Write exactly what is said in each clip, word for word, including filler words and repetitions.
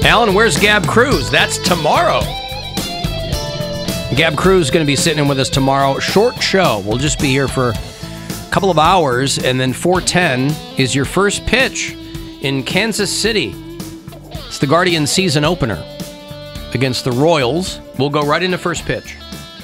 Alan, where's Gab Cruz? That's tomorrow. Gab Cruz is going to be sitting in with us tomorrow. Short show. We'll just be here for a couple of hours, and then four ten is your first pitch in Kansas City. It's the Guardians season opener against the Royals. We'll go right into first pitch.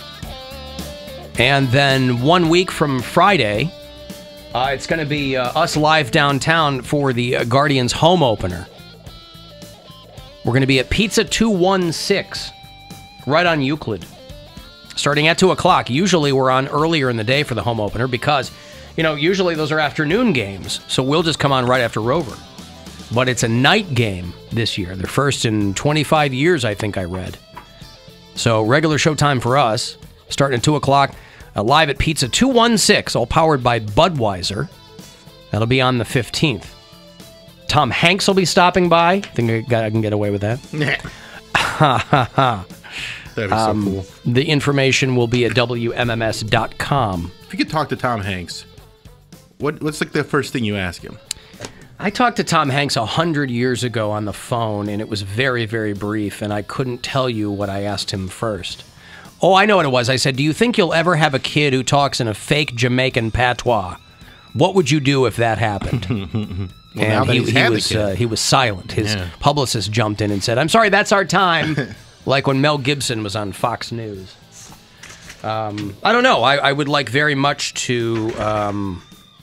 And then one week from Friday, uh, it's going to be uh, us live downtown for the uh, Guardians home opener. We're going to be at Pizza two one six, right on Euclid, starting at two o'clock. Usually we're on earlier in the day for the home opener because, you know, usually those are afternoon games, so we'll just come on right after Rover. But it's a night game this year. They're first in twenty-five years, I think I read. So regular showtime for us, starting at two o'clock, uh, live at Pizza two one six, all powered by Budweiser. That'll be on the fifteenth. Tom Hanks will be stopping by. I think I, got, I can get away with that. Ha ha ha. That'd be um, so cool. The information will be at W M M S dot com. If you could talk to Tom Hanks, what what's like the first thing you ask him? I talked to Tom Hanks a hundred years ago on the phone, and it was very, very brief, and I couldn't tell you what I asked him first. Oh, I know what it was. I said, do you think you'll ever have a kid who talks in a fake Jamaican patois? What would you do if that happened? Well, and he, he was uh, he was silent. His yeah. publicist jumped in and said, I'm sorry, that's our time. Like when Mel Gibson was on Fox News. Um, I don't know. I, I would like very much to... Um,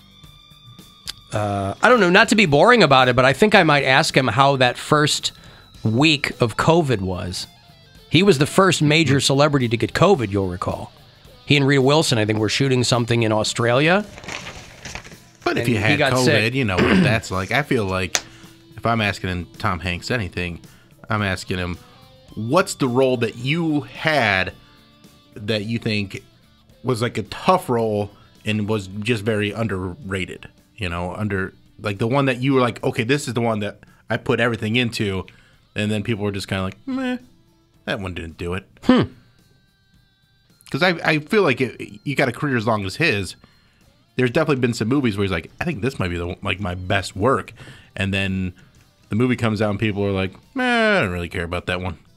uh, I don't know, not to be boring about it, but I think I might ask him how that first week of COVID was. He was the first major celebrity to get COVID, you'll recall. He and Rita Wilson, I think, were shooting something in Australia. But if you had COVID, sick. you know what that's like. I feel like if I'm asking Tom Hanks anything, I'm asking him, what's the role that you had that you think was like a tough role and was just very underrated? You know, under like the one that you were like, okay, this is the one that I put everything into, and then people were just kind of like, meh, that one didn't do it. Hmm. Because I, I feel like it, you got a career as long as his. There's definitely been some movies where he's like, I think this might be the, like my best work, and then the movie comes out and people are like, meh, I don't really care about that one.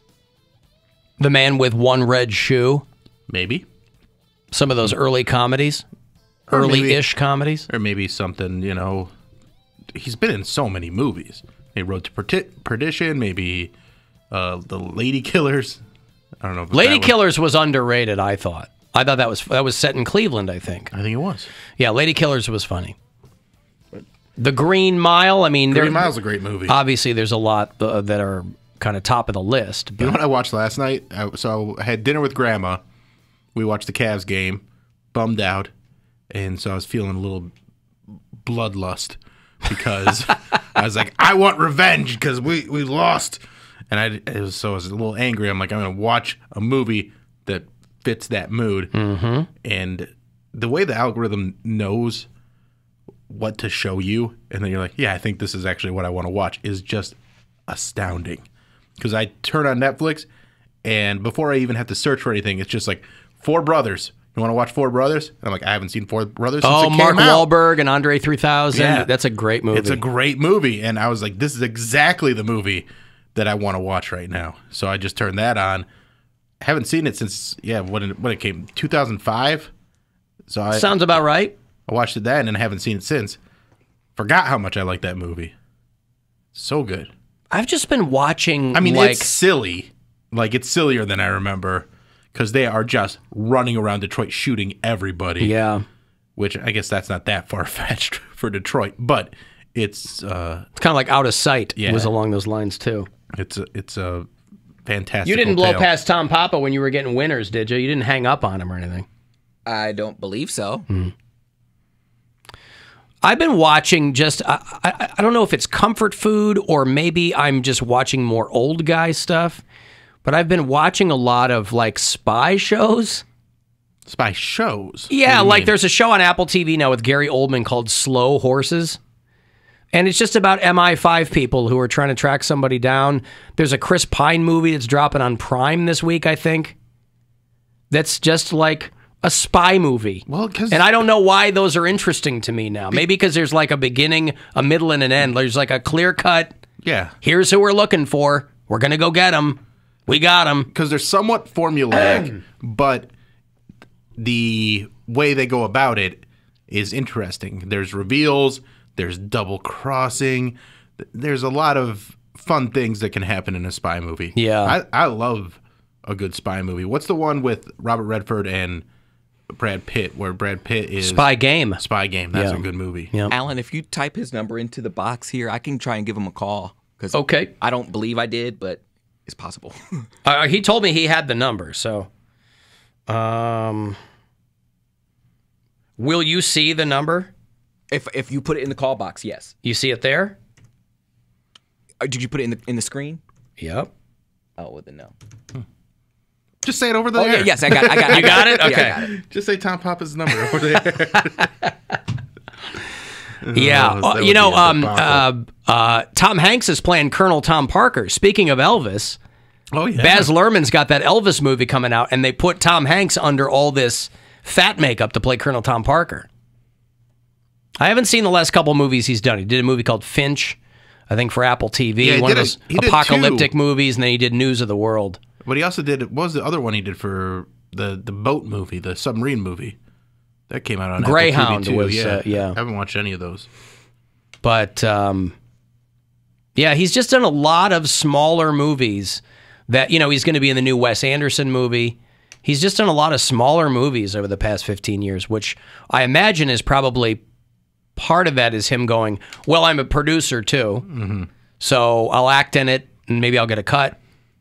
The Man with One Red Shoe? Maybe. Some of those early comedies? Early-ish comedies? Or maybe something, you know, he's been in so many movies. Maybe Road to Perti- Perdition, maybe uh, The Lady Killers. I don't know. If Lady Killers was underrated, I thought. I thought that was that was set in Cleveland, I think. I think it was. Yeah, Lady Killers was funny. The Green Mile, I mean... Green Mile's a great movie. Obviously, there's a lot uh, that are kind of top of the list. But... You know what I watched last night? I, so I had dinner with Grandma. We watched the Cavs game. Bummed out. And so I was feeling a little bloodlust because I was like, I want revenge because we, we lost. And I, it was, so I was a little angry. I'm like, I'm going to watch a movie that fits that mood. Mm-hmm. And the way the algorithm knows what to show you, and then you're like, yeah, I think this is actually what I want to watch, is just astounding. Because I turn on Netflix, and before I even have to search for anything, it's just like, Four Brothers. You want to watch Four Brothers? And I'm like, I haven't seen Four Brothers since oh, it came Mark out. Wahlberg and Andre three thousand. Yeah. That's a great movie. It's a great movie. And I was like, this is exactly the movie that I want to watch right now. So I just turned that on. I haven't seen it since, yeah, when it, when it came, two thousand five. So I, Sounds about right. I watched it then and I haven't seen it since. Forgot how much I like that movie. So good. I've just been watching, I mean, like... it's silly. Like, it's sillier than I remember. Because they are just running around Detroit shooting everybody. Yeah. Which I guess that's not that far-fetched for Detroit. But it's... Uh, it's kind of like Out of Sight. Yeah. It was along those lines, too. It's a, it's a fantastic You didn't blow tale. past Tom Papa when you were getting winners, did you? You didn't hang up on him or anything. I don't believe so. Hmm. I've been watching just... I, I, I don't know if it's comfort food or maybe I'm just watching more old guy stuff. But I've been watching a lot of, like, spy shows. Spy shows? Yeah, like mean? There's a show on Apple T V now with Gary Oldman called Slow Horses. And it's just about M I five people who are trying to track somebody down. There's a Chris Pine movie that's dropping on Prime this week, I think. That's just like a spy movie. Well, cause and I don't know why those are interesting to me now. Maybe because there's like a beginning, a middle, and an end. There's like a clear-cut... Yeah. Here's who we're looking for. We're going to go get them. We got them. Because they're somewhat formulaic, but the way they go about it is interesting. There's reveals. There's double crossing. There's a lot of fun things that can happen in a spy movie. Yeah. I, I love a good spy movie. What's the one with Robert Redford and Brad Pitt, where Brad Pitt is... Spy Game. Spy Game. That's Yeah. a good movie. Yeah. Alan, if you type his number into the box here, I can try and give him a call. Cause Okay. I don't believe I did, but it's possible. Uh, he told me he had the number, so... Um, will you see the number? if if you put it in the call box, yes. You see it there? Or did you put it in the in the screen? Yep. Oh, well, then no. Just say it over the Oh, air. yeah, yes, I got it. I got it. You got it? Yeah, I Okay. got it. Just say Tom Papa's number over there. Yeah. Oh, Uh, that you would know, be a um, debacle. uh, uh, Tom Hanks is playing Colonel Tom Parker. Speaking of Elvis, Oh, yeah. Baz Luhrmann's got that Elvis movie coming out, and they put Tom Hanks under all this fat makeup to play Colonel Tom Parker. I haven't seen the last couple movies he's done. He did a movie called Finch, I think, for Apple T V. Yeah, he one of did a- those he did apocalyptic two. movies, and then he did News of the World. But he also did, what was the other one he did for the, the boat movie, the submarine movie? That came out on Greyhound Apple T V too. was, yeah. uh, yeah. I haven't watched any of those. But, um, yeah, he's just done a lot of smaller movies that, you know, he's going to be in the new Wes Anderson movie. He's just done a lot of smaller movies over the past fifteen years, which I imagine is probably part of that is him going, well, I'm a producer too, Mm-hmm. so I'll act in it and maybe I'll get a cut.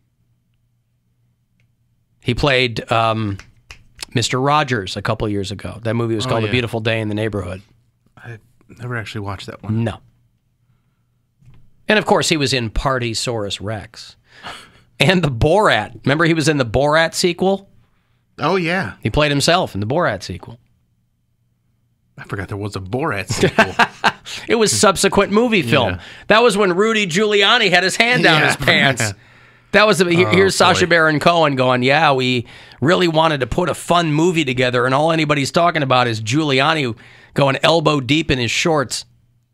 He played um, Mister Rogers a couple years ago. That movie was Oh, called yeah. A Beautiful Day in the Neighborhood. I never actually watched that one. No. And of course, he was in Partysaurus Rex. And the Borat. Remember he was in the Borat sequel? Oh, yeah. He played himself in the Borat sequel. I forgot there was a Borat sequel. It was subsequent movie film. Yeah. That was when Rudy Giuliani had his hand down Yeah. his pants. That was the, here- Oh, here's Sacha boy. Baron Cohen going, yeah, we really wanted to put a fun movie together, and all anybody's talking about is Giuliani going elbow deep in his shorts.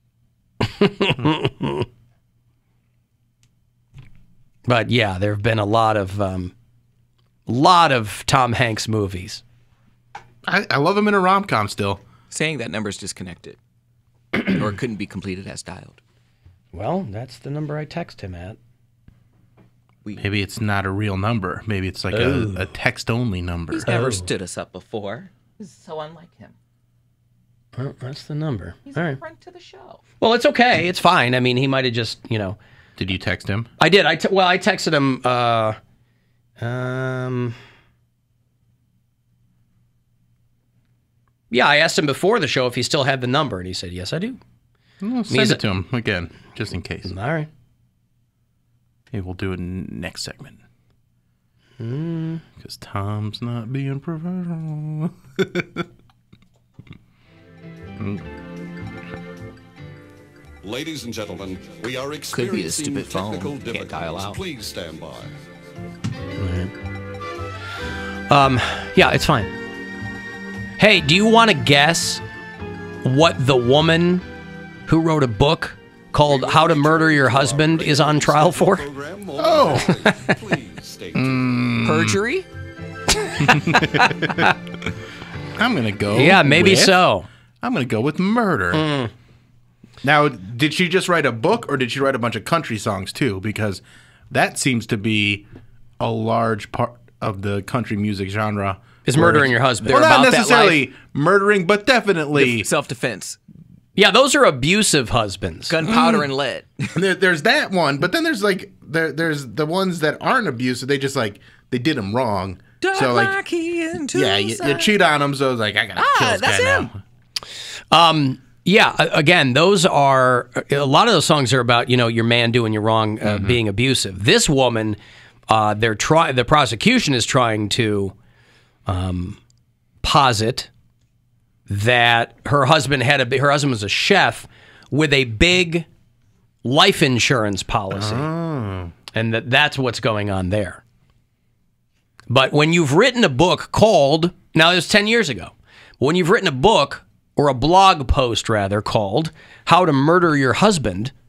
But yeah, there have been a lot of um, lot of Tom Hanks movies. I, I love him in a rom-com still. Saying that number is disconnected. Or it couldn't be completed as dialed. Well, that's the number I text him at. Maybe it's not a real number. Maybe it's like Oh. a, a text-only number. He's never stood us up before. This is so unlike him. Well, that's the number. He's All a right. friend to the show. Well, it's okay. It's fine. I mean, he might have just, you know. Did you text him? I did. I t- well, I texted him. Uh, um, yeah, I asked him before the show if he still had the number, and he said, "Yes, I do." Well, He's send a- it to him again, just in case. All right. Maybe we'll do it in next segment. Mm. Because Tom's not being professional. Ladies and gentlemen, we are Could be a experiencing stupid phone. technical Can't difficulties. dial out. Please stand by. Um, yeah, it's fine. Hey, do you want to guess what the woman who wrote a book called How to Murder Your Husband is on trial for? Oh. Please stay tuned. Perjury? I'm going to go Yeah, maybe with- so. I'm going to go with murder. Mm. Now, did she just write a book or did she write a bunch of country songs too? Because that seems to be a large part of the country music genre. Is where murdering it's- your husband. Well, They're not about that necessarily murdering, but definitely Self-defense. Yeah, those are abusive husbands. Gunpowder and lead. there, there's that one. But then there's like there, there's the ones that aren't abusive. They just like they did them wrong. So like yeah, you, you cheat on them. So it's like I gotta Ah, kill this that's guy him. now. Um, yeah, a- again, those are a lot of those songs are about, you know, your man doing you wrong, uh, being abusive. This woman, uh, they're try the prosecution is trying to um, posit that her husband had a bi- her husband was a chef with a big life insurance policy, and that that's what's going on there. But when you've written a book called, now it was ten years ago, when you've written a book or a blog post rather called How to Murder Your Husband,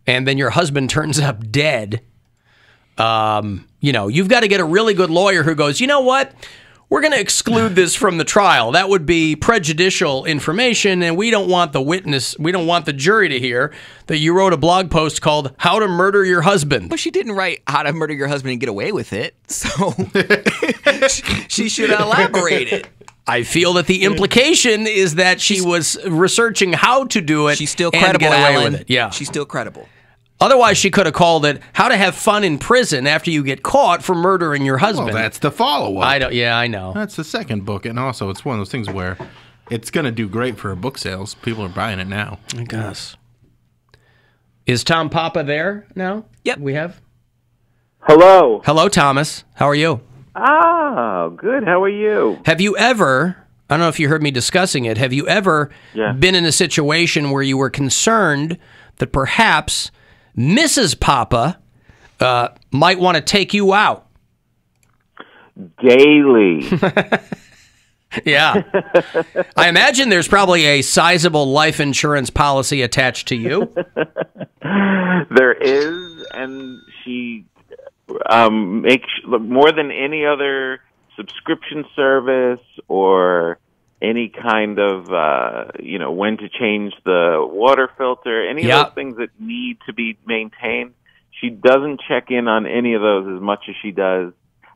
and then your husband turns up dead, um, you know, you've got to get a really good lawyer who goes, you know what? We're going to exclude this from the trial. That would be prejudicial information, and we don't want the witness, we don't want the jury to hear that you wrote a blog post called How to Murder Your Husband. But she didn't write How to Murder Your Husband and Get Away with It, so she should elaborate it. I feel that the implication is that she was researching how to do it. She's still and credible, get away Alan. with it. Yeah. She's still credible. Otherwise, she could have called it How to Have Fun in Prison After You Get Caught for Murdering Your Husband. Well, that's the follow-up. I don't. Yeah, I know. That's the second book, and also it's one of those things where it's going to do great for book sales. People are buying it now. I guess. Is Tom Papa there now? Yep. We have? Hello. Hello, Thomas. How are you? Oh, good. How are you? Have you ever, I don't know if you heard me discussing it, have you ever yeah. been in a situation where you were concerned that perhaps Missus Papa uh, might want to take you out? Daily. Yeah. I imagine there's probably a sizable life insurance policy attached to you. There is, and she um, makes more than any other subscription service or any kind of, uh, you know, when to change the water filter, any yep. of those things that need to be maintained. She doesn't check in on any of those as much as she does.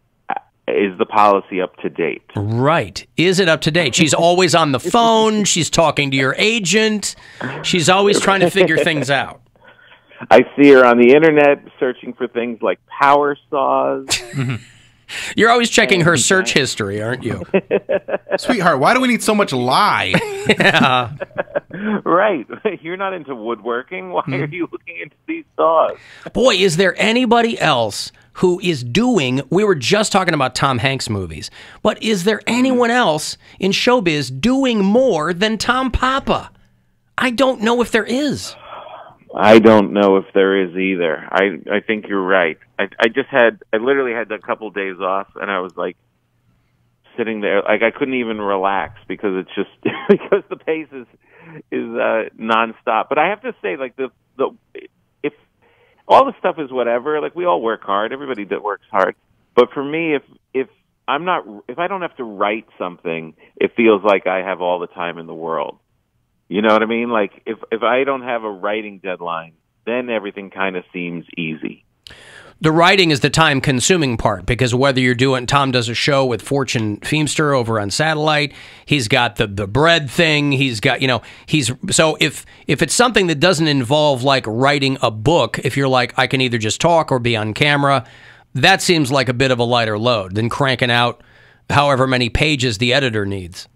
Is the policy up to date? Right. Is it up to date? She's always on the phone. She's talking to your agent. She's always trying to figure things out. I see her on the internet searching for things like power saws. You're always checking her search history, aren't you? Sweetheart, why do we need so much lie? Yeah. Right. You're not into woodworking. Why are you looking into these saws? Boy, is there anybody else who is doing, we were just talking about Tom Hanks movies, but is there anyone else in showbiz doing more than Tom Papa? I don't know if there is. I don't know if there is either. I, I think you're right. I, I just had, I literally had a couple days off, and I was like sitting there, like I couldn't even relax because it's just, because the pace is, is uh, nonstop. But I have to say, like, the, the, if all the stuff is whatever, like we all work hard, everybody that works hard. But for me, if, if I'm not, if I don't have to write something, it feels like I have all the time in the world. You know what I mean? Like, if, if I don't have a writing deadline, then everything kind of seems easy. The writing is the time-consuming part, because whether you're doing, Tom does a show with Fortune Feimster over on satellite, he's got the, the bread thing, he's got, you know, he's, so if, if it's something that doesn't involve, like, writing a book, if you're like, I can either just talk or be on camera, that seems like a bit of a lighter load than cranking out however many pages the editor needs.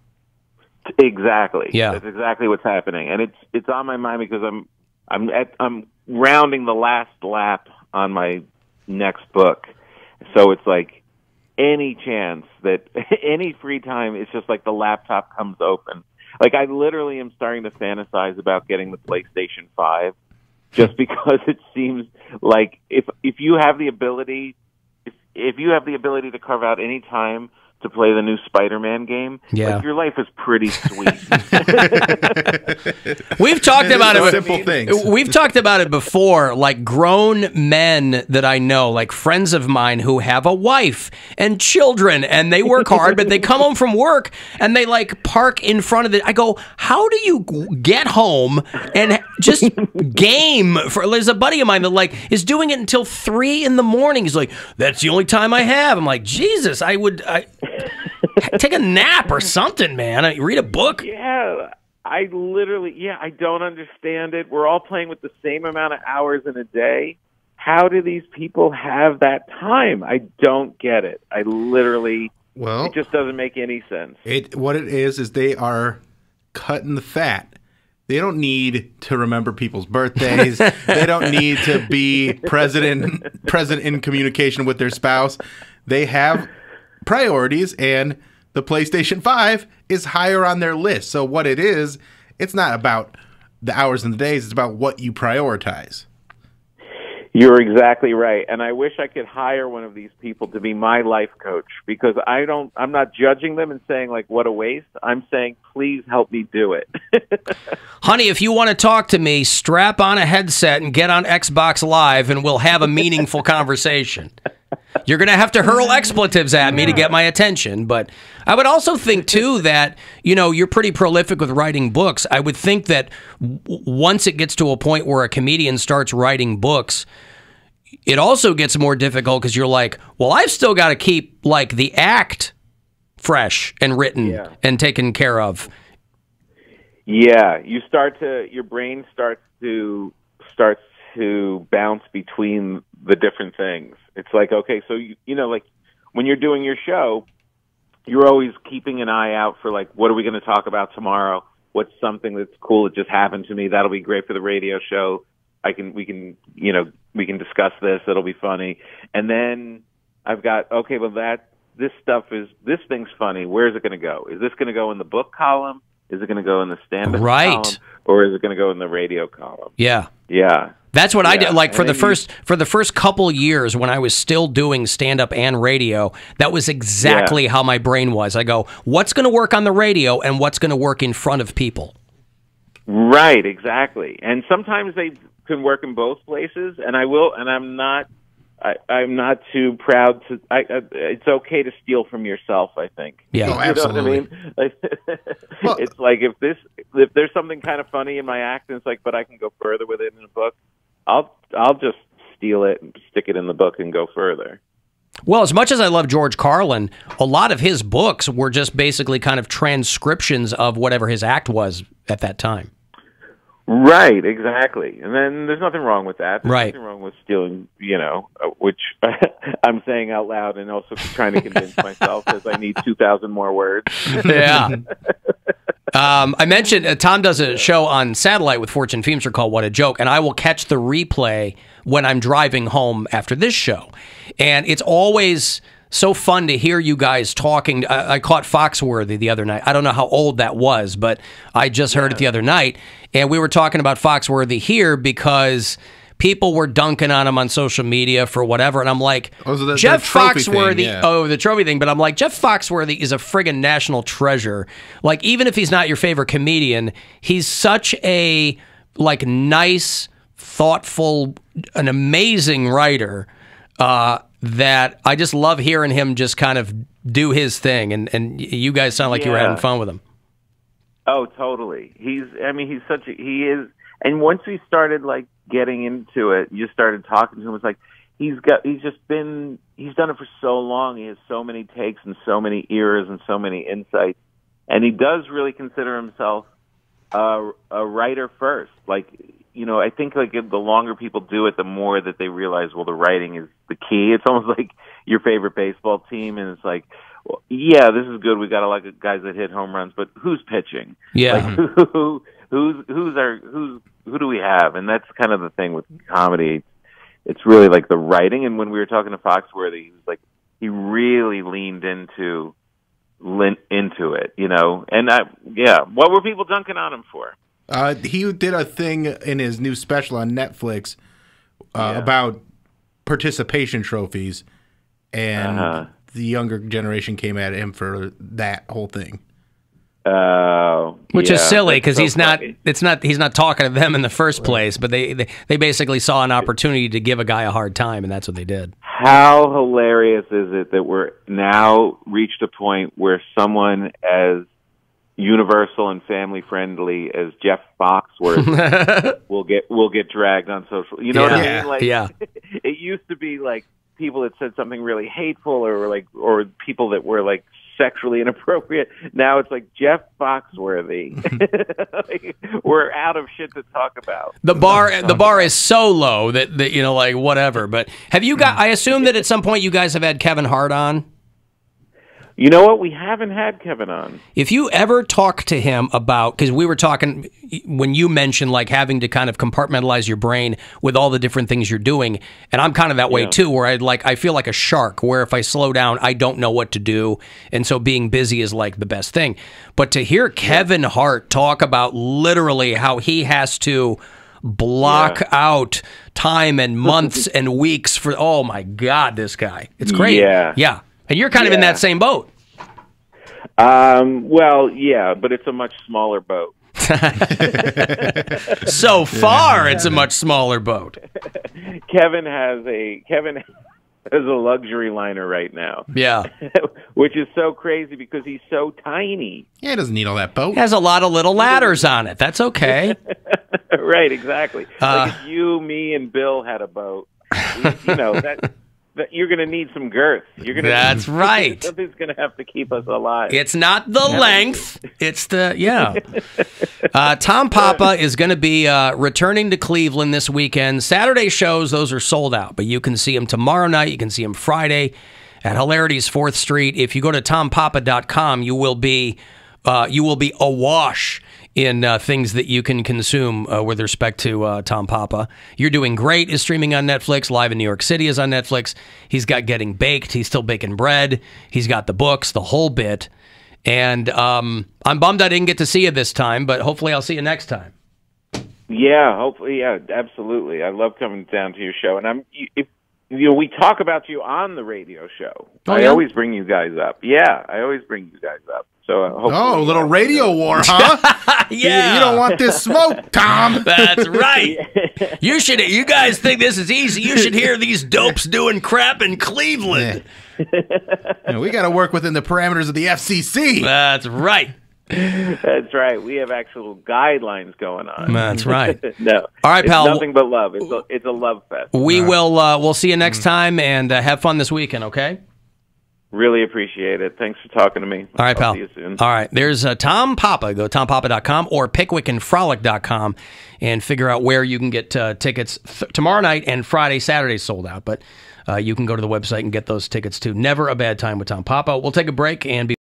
Exactly. Yeah. That's exactly what's happening. And it's it's on my mind because I'm I'm at, I'm rounding the last lap on my next book. So it's like any chance that any free time, it's just like the laptop comes open. Like I literally am starting to fantasize about getting the PlayStation five just because it seems like if if you have the ability if if you have the ability to carve out any time to play the new Spider-Man game, yeah. like your life is pretty sweet. We've talked about it. Simple things. We've talked about it before, like grown men that I know, like friends of mine who have a wife and children, and they work hard, but they come home from work and they like park in front of it. I go, how do you get home and just game? For there's a buddy of mine that like is doing it until three in the morning. He's like, that's the only time I have. I'm like, Jesus, I would. I, take a nap or something, man. I read a book. Yeah, I literally, yeah, I don't understand it. We're all playing with the same amount of hours in a day. How do these people have that time? I don't get it. I literally, well, it just doesn't make any sense. It what it is is they are cutting the fat. They don't need to remember people's birthdays. They don't need to be present present in communication with their spouse. They have priorities, and the PlayStation five is higher on their list. So what it is, it's not about the hours and the days, it's about what you prioritize. You're exactly right. And I wish I could hire one of these people to be my life coach, because I don't, I'm not judging them and saying, like, what a waste. I'm saying, please help me do it. Honey, if you want to talk to me, strap on a headset and get on Xbox Live and we'll have a meaningful conversation. You're going to have to hurl expletives at me to get my attention. But I would also think, too, that, you know, you're pretty prolific with writing books. I would think that w once it gets to a point where a comedian starts writing books, it also gets more difficult because you're like, well, I've still got to keep, like, the act fresh and written yeah. and taken care of. Yeah, you start to, your brain starts to, starts to bounce between the different things. It's like, okay, so, you, you know, like when you're doing your show, you're always keeping an eye out for, like, what are we going to talk about tomorrow? What's something that's cool that just happened to me? That'll be great for the radio show. I can, we can, you know, we can discuss this. It'll be funny. And then I've got, okay, well, that, this stuff is, this thing's funny. Where's it going to go? Is this going to go in the book column? Is it going to go in the stand-up right. column? Or is it going to go in the radio column? Yeah. Yeah. That's what yeah. I did. Like for and the first, you, for the first couple years when I was still doing stand-up and radio, that was exactly yeah. how my brain was. I go, what's going to work on the radio and what's going to work in front of people? Right, exactly. And sometimes they can work in both places, and I will, and I'm not, I, I'm not too proud to, I, I, it's okay to steal from yourself, I think. Yeah, you oh, absolutely. Know what I mean? Like, well, it's like if this, if there's something kind of funny in my act, and it's like, but I can go further with it in a book, I'll, I'll just steal it and stick it in the book and go further. Well, as much as I love George Carlin, a lot of his books were just basically kind of transcriptions of whatever his act was at that time. Right, exactly. And then there's nothing wrong with that. There's right. nothing wrong with stealing, you know, uh, which I'm saying out loud and also trying to convince myself because I need two thousand more words. Yeah. um, I mentioned uh, Tom does a show on satellite with Fortune Feimster called What a Joke, and I will catch the replay when I'm driving home after this show. And it's always so fun to hear you guys talking. I, I caught Foxworthy the other night. I don't know how old that was, but I just heard yeah. it the other night. And we were talking about Foxworthy here because people were dunking on him on social media for whatever. And I'm like, oh, so that, Jeff that Foxworthy, thing, yeah. oh, the trophy thing. But I'm like, Jeff Foxworthy is a friggin' national treasure. Like, even if he's not your favorite comedian, he's such a, like, nice, thoughtful, an amazing writer uh, that I just love hearing him just kind of do his thing. And, and you guys sound like yeah. you were having fun with him. Oh, totally. He's, I mean, he's such a, he is, and once we started, like, getting into it, you started talking to him, it's like, he's got, he's just been, he's done it for so long, he has so many takes and so many ears and so many insights, and he does really consider himself a, a writer first. Like, you know, I think, like, the longer people do it, the more that they realize, well, the writing is the key. It's almost like your favorite baseball team, and it's like, well, yeah, this is good. We got a lot of guys that hit home runs, but who's pitching? Yeah, like, who, who's who's our who's who do we have? And that's kind of the thing with comedy. It's really like the writing. And when we were talking to Foxworthy, he was like, he really leaned into leaned into it, you know. And I, yeah, what were people dunking on him for? Uh, he did a thing in his new special on Netflix uh, yeah. about participation trophies, and. Uh-huh. The younger generation came at him for that whole thing. Uh, Which yeah, is silly because so he's funny. not. It's not. He's not talking to them in the first place. But they, they they basically saw an opportunity to give a guy a hard time, and that's what they did. How hilarious is it that we're now reached a point where someone as universal and family friendly as Jeff Foxworthy will get will get dragged on social. You know yeah. what I mean? Like, yeah. It used to be like people that said something really hateful, or like, or people that were like sexually inappropriate. Now it's like Jeff Foxworthy. Like, we're out of shit to talk about. The bar, the bar is so low that, that you know, like whatever. But have you got? I assume that at some point you guys have had Kevin Hart on. You know what? We haven't had Kevin on. If you ever talk to him about, because we were talking when you mentioned like having to kind of compartmentalize your brain with all the different things you're doing, and I'm kind of that way yeah. too, where I like I feel like a shark, where if I slow down, I don't know what to do, and so being busy is like the best thing. But to hear Kevin Hart talk about literally how he has to block Yeah. out time and months and weeks for, oh my God, this guy. It's great. Yeah. Yeah. And you're kind of in Yeah. that same boat. Um, well, yeah, but it's a much smaller boat. So far, it's a much smaller boat. Kevin has a Kevin has a luxury liner right now. Yeah. Which is so crazy because he's so tiny. Yeah, he doesn't need all that boat. It has a lot of little ladders on it. That's okay. Right, exactly. Uh, like if you, me, and Bill had a boat, we, you know that. That you're going to need some girth. You're going to. That's right. Something's going to have to keep us alive. It's not the length. It's the, yeah. Uh, Tom Papa is going to be uh, returning to Cleveland this weekend. Saturday shows, those are sold out, but you can see him tomorrow night. You can see him Friday at Hilarity's fourth Street. If you go to tom papa dot com, you will be, uh, you will be awash in uh, things that you can consume uh, with respect to uh, Tom Papa. You're Doing Great is streaming on Netflix. Live in New York City is on Netflix. He's got Getting Baked. He's still baking bread. He's got the books, the whole bit. And um, I'm bummed I didn't get to see you this time, but hopefully I'll see you next time. Yeah, hopefully, yeah, absolutely. I love coming down to your show, and I'm. If, you know, we talk about you on the radio show. Oh, I yeah? always bring you guys up. Yeah, I always bring you guys up. So uh, hopefully, Oh, a little uh, radio war, huh? Yeah. You, you don't want this smoke, Tom. That's right. You should. You guys think this is easy? You should hear these dopes doing crap in Cleveland. Yeah, we got to work within the parameters of the F C C. That's right. That's right. We have actual guidelines going on. That's right. No. All right, it's pal. Nothing but love. It's a, it's a love fest. We will. Uh, we'll see you next time, and uh, have fun this weekend. Okay. Really appreciate it. Thanks for talking to me. All right, I'll pal. See you soon. All right. There's uh, Tom Papa. Go to tom papa dot com or pickwick and frolic dot com and figure out where you can get uh, tickets th- tomorrow night and Friday. Saturday sold out, but uh, you can go to the website and get those tickets too. Never a bad time with Tom Papa. We'll take a break and be